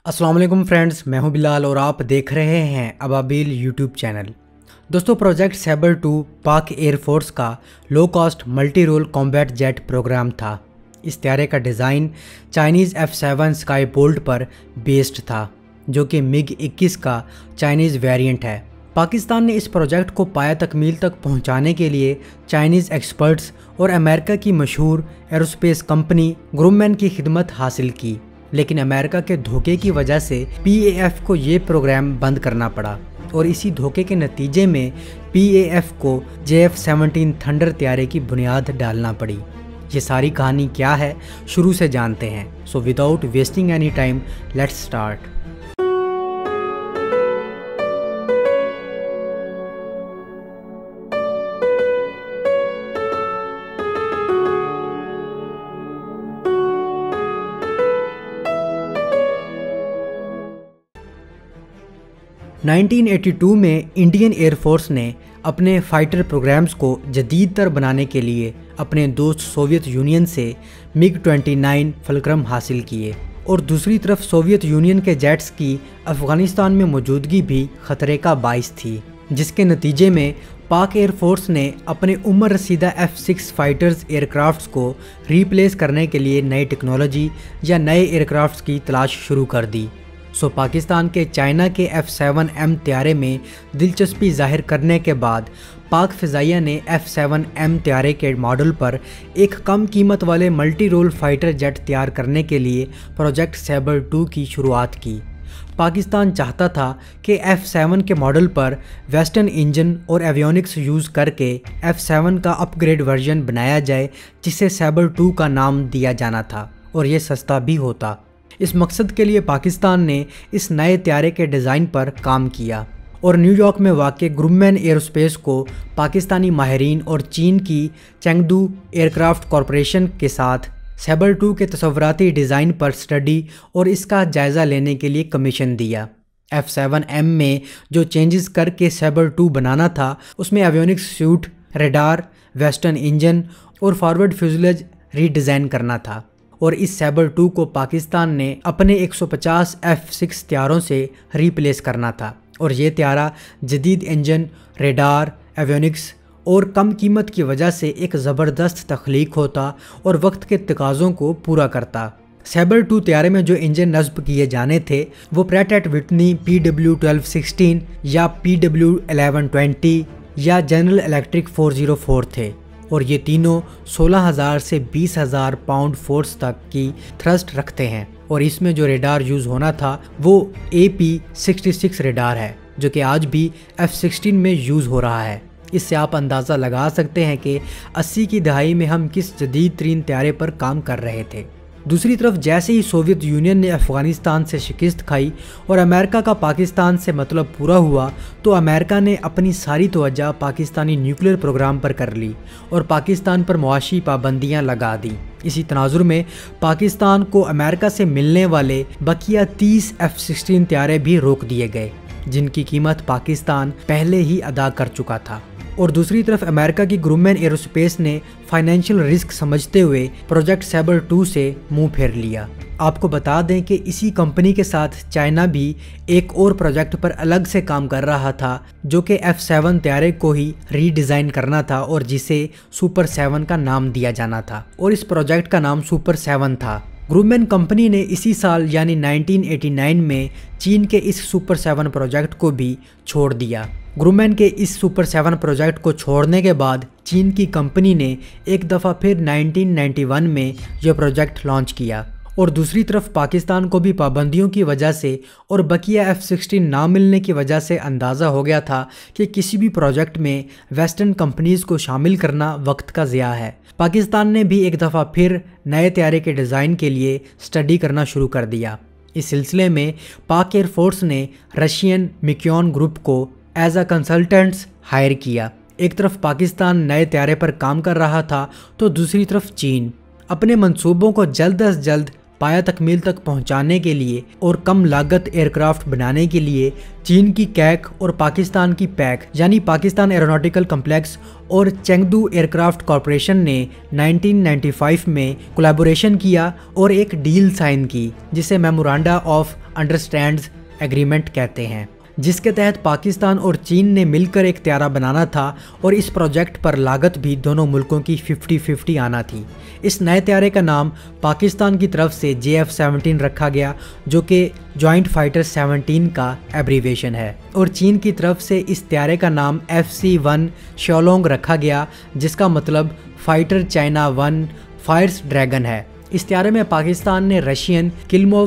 अस्सलाम वालेकुम फ्रेंड्स, मैं हूं बिलाल और आप देख रहे हैं अबाबील यूट्यूब चैनल। दोस्तों, project Sabre 2 Pak air force का low cost multi role combat jet programme था। इस त्यारे का design Chinese F7 sky bolt पर बेस्ड था, जो कि MiG-21 का चाइनीज़ वेरिएंट है। पाकिस्तान ने इस प्रोजेक्ट को पाया तकमील तक पहुंचाने के लिए चाइनीज़ एक्सपर्ट्स और अमेरिका की मशहूर एरोस्पेस कंपनी ग्रुमैन की खिदमत हासिल की, लेकिन अमेरिका के धोखे की वजह से PAF को ये प्रोग्राम बंद करना पड़ा और इसी धोखे के नतीजे में PAF को JF-17 थंडर त्यारे की बुनियाद डालना पड़ी। ये सारी कहानी क्या है, शुरू से जानते हैं। So without wasting any time, let's start. (1982) में इंडियन एयरफोर्स ने अपने फाइटर प्रोग्राम्स को जदीद तर बनाने के लिए अपने दोस्त सोवियत यूनियन से MiG-29 फलक्रम हासिल किए और दूसरी तरफ सोवियत यूनियन के जेट्स की अफ़गानिस्तान में मौजूदगी भी ख़तरे का बाइस थी, जिसके नतीजे में पाक एयरफोर्स ने अपने उम्र रसीदा F-6 फाइटर्स एयरक्राफ्ट्स को रिप्लेस करने के लिए नई टेक्नोलॉजी या नए एयरक्राफ्ट्स की तलाश शुरू कर दी। पाकिस्तान के चाइना के F-7M त्यारे में दिलचस्पी जाहिर करने के बाद पाक फ़िज़ाइया ने F-7M त्यारे के मॉडल पर एक कम कीमत वाले मल्टी रोल फाइटर जेट तैयार करने के लिए प्रोजेक्ट सैबर 2 की शुरुआत की। पाकिस्तान चाहता था कि F-7 के मॉडल पर वेस्टर्न इंजन और एवियोनिक्स यूज़ करके F-7 का अपग्रेड वर्जन बनाया जाए, जिसे सैबर 2 का नाम दिया जाना था और ये सस्ता भी होता। इस मकसद के लिए पाकिस्तान ने इस नए त्यारे के डिज़ाइन पर काम किया और न्यूयॉर्क में वाक़ ग्रुमैन एरोस्पेस को पाकिस्तानी माहिरीन और चीन की चेंगडू एयरक्राफ्ट कॉरपोरेशन के साथ सैबर 2 के तसव्वुराती डिज़ाइन पर स्टडी और इसका जायज़ा लेने के लिए कमीशन दिया। F-7M में जो चेंजेस करके सैबर 2 बनाना था, उसमें avionics suite, radar, western engine और फॉरवर्ड फ्यूज़लेज रीडिज़ाइन करना था और इस सैबर 2 को पाकिस्तान ने अपने 150 F-6 त्यारों से रिप्लेस करना था और ये त्यारा जदीद इंजन, रेडार, एवियोनिक्स और कम कीमत की वजह से एक ज़बरदस्त तख्लीक होता और वक्त के तकाज़ों को पूरा करता। सैबर 2 त्यारे में जो इंजन नस्ब किए जाने थे वो प्रैट एंड विटनी PW1216 या PW1120 या जनरल इलेक्ट्रिक 404 थे और ये तीनों 16,000 से 20,000 पाउंड फोर्स तक की थ्रस्ट रखते हैं और इसमें जो रेडार यूज़ होना था वो AP66 रेडार है, जो कि आज भी F-16 में यूज़ हो रहा है। इससे आप अंदाज़ा लगा सकते हैं कि 80 की दहाई में हम किस जदीद तरीन त्यारे पर काम कर रहे थे। दूसरी तरफ जैसे ही सोवियत यूनियन ने अफ़गानिस्तान से शिकस्त खाई और अमेरिका का पाकिस्तान से मतलब पूरा हुआ, तो अमेरिका ने अपनी सारी तवज्जो पाकिस्तानी न्यूक्लियर प्रोग्राम पर कर ली और पाकिस्तान पर मुआशी पाबंदियां लगा दी। इसी तनाजुर में पाकिस्तान को अमेरिका से मिलने वाले बकिया 30 F-16 त्यारे भी रोक दिए गए, जिनकी कीमत पाकिस्तान पहले ही अदा कर चुका था। और दूसरी तरफ अमेरिका की ग्रुमैन एरोस्पेस ने फाइनेंशियल रिस्क समझते हुए प्रोजेक्ट सैबर 2 से मुंह फेर लिया। आपको बता दें कि इसी कंपनी के साथ चाइना भी एक और प्रोजेक्ट पर अलग से काम कर रहा था, जो कि F-7 त्यारे को ही रीडिज़ाइन करना था और जिसे सुपर 7 का नाम दिया जाना था और इस प्रोजेक्ट का नाम सुपर 7 था। ग्रुमैन कंपनी ने इसी साल यानी 1989 में चीन के इस सुपर 7 प्रोजेक्ट को भी छोड़ दिया। ग्रुमैन के इस सुपर 7 प्रोजेक्ट को छोड़ने के बाद चीन की कंपनी ने एक दफ़ा फिर 1991 में यह प्रोजेक्ट लॉन्च किया और दूसरी तरफ पाकिस्तान को भी पाबंदियों की वजह से और बकिया F-16 ना मिलने की वजह से अंदाज़ा हो गया था कि किसी भी प्रोजेक्ट में वेस्टर्न कंपनीज़ को शामिल करना वक्त का ज़िया है। पाकिस्तान ने भी एक दफ़ा फिर नए त्यारे के डिज़ाइन के लिए स्टडी करना शुरू कर दिया। इस सिलसिले में पाक एयरफोर्स ने रशियन मिक्योन ग्रुप को एज अ कंसल्टेंट्स हायर किया। एक तरफ पाकिस्तान नए त्यारे पर काम कर रहा था तो दूसरी तरफ चीन अपने मंसूबों को जल्द अज जल्द पाया तकमील तक पहुंचाने के लिए और कम लागत एयरक्राफ्ट बनाने के लिए चीन की कैक और पाकिस्तान की पैक यानी पाकिस्तान एरोनॉटिकल कम्प्लेक्स और चेंगडू एयरक्राफ्ट कॉरपोरेशन ने 1995 में कोलैबोरेशन किया और एक डील साइन की, जिसे मेमोरेंडा ऑफ अंडरस्टैंड्स एग्रीमेंट कहते हैं, जिसके तहत पाकिस्तान और चीन ने मिलकर एक त्यारा बनाना था और इस प्रोजेक्ट पर लागत भी दोनों मुल्कों की 50-50 आना थी। इस नए त्यारे का नाम पाकिस्तान की तरफ से JF-17 रखा गया, जो कि जॉइंट फाइटर 17 का एब्रीवेशन है, और चीन की तरफ से इस त्यारे का नाम FC-1 शाओलोंग रखा गया, जिसका मतलब फाइटर चाइना 1 फायर्स ड्रैगन है। इस त्यारे में पाकिस्तान ने रशियन किल्मोव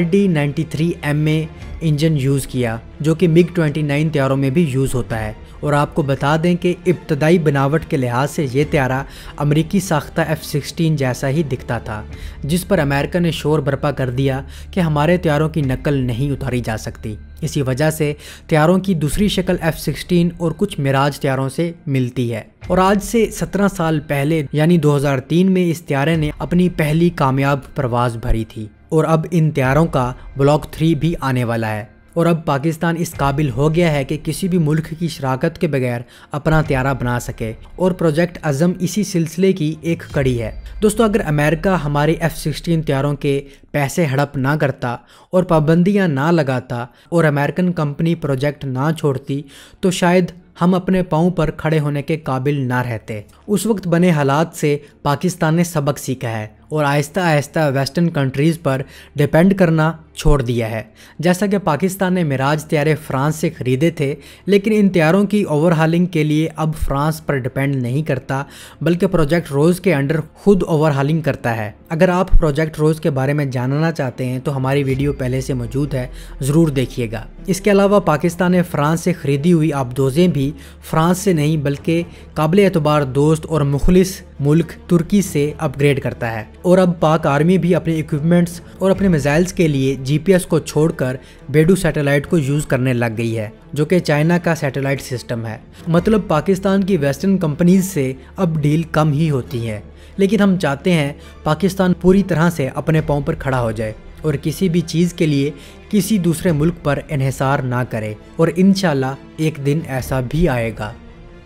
RD-93MA इंजन यूज़ किया, जो कि MiG-29 त्यारों में भी यूज़ होता है। और आपको बता दें कि इब्तदाई बनावट के लिहाज से ये त्यारा अमेरिकी साख्ता F-16 जैसा ही दिखता था, जिस पर अमेरिका ने शोर बर्पा कर दिया कि हमारे त्यारों की नकल नहीं उतारी जा सकती। इसी वजह से त्यारों की दूसरी शक्ल F-16 और कुछ मिराज त्यारों से मिलती है। और आज से 17 साल पहले यानी 2003 में इस त्यारे ने अपनी पहली कामयाब परवाज़ भरी थी, और अब इन त्यारों का ब्लॉक 3 भी आने वाला है। और अब पाकिस्तान इस काबिल हो गया है कि किसी भी मुल्क की शराकत के बगैर अपना त्यारा बना सके, और प्रोजेक्ट अज़म इसी सिलसिले की एक कड़ी है। दोस्तों, अगर अमेरिका हमारे F-16 त्यारों के पैसे हड़प ना करता और पाबंदियां ना लगाता और अमेरिकन कंपनी प्रोजेक्ट ना छोड़ती, तो शायद हम अपने पाँव पर खड़े होने के काबिल ना रहते। उस वक्त बने हालात से पाकिस्तान ने सबक सीखा है और आहिस्ता आहिस्ता वेस्टर्न कंट्रीज़ पर डिपेंड करना छोड़ दिया है। जैसा कि पाकिस्तान ने मिराज त्यारे फ्रांस से ख़रीदे थे, लेकिन इन त्यारों की ओवरहालिंग के लिए अब फ्रांस पर डिपेंड नहीं करता, बल्कि प्रोजेक्ट रोज़ के अंडर खुद ओवरहालिंग करता है। अगर आप प्रोजेक्ट रोज़ के बारे में जानना चाहते हैं तो हमारी वीडियो पहले से मौजूद है, ज़रूर देखिएगा। इसके अलावा पाकिस्तान ने फ्रांस से ख़रीदी हुई आबदोज़ें भी फ्रांस से नहीं बल्कि काबिल एतबार दोस्त और मुखलिस मुल्क तुर्की से अपग्रेड करता है। और अब पाक आर्मी भी अपने इक्विपमेंट्स और अपने मिसाइल्स के लिए GPS को छोड़कर बेडू सैटेलाइट को यूज़ करने लग गई है, जो कि चाइना का सैटेलाइट सिस्टम है। मतलब पाकिस्तान की वेस्टर्न कंपनीज से अब डील कम ही होती है, लेकिन हम चाहते हैं पाकिस्तान पूरी तरह से अपने पाँव पर खड़ा हो जाए और किसी भी चीज़ के लिए किसी दूसरे मुल्क पर इन्हिसार ना करे, और इंशाल्लाह एक दिन ऐसा भी आएगा।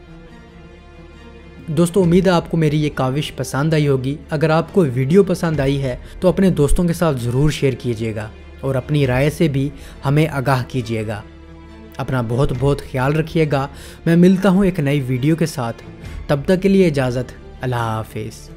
दोस्तों, उम्मीद है आपको मेरी ये काविश पसंद आई होगी। अगर आपको वीडियो पसंद आई है तो अपने दोस्तों के साथ ज़रूर शेयर कीजिएगा और अपनी राय से भी हमें आगाह कीजिएगा। अपना बहुत बहुत ख्याल रखिएगा। मैं मिलता हूँ एक नई वीडियो के साथ, तब तक के लिए इजाज़त। अल्लाह हाफिज़।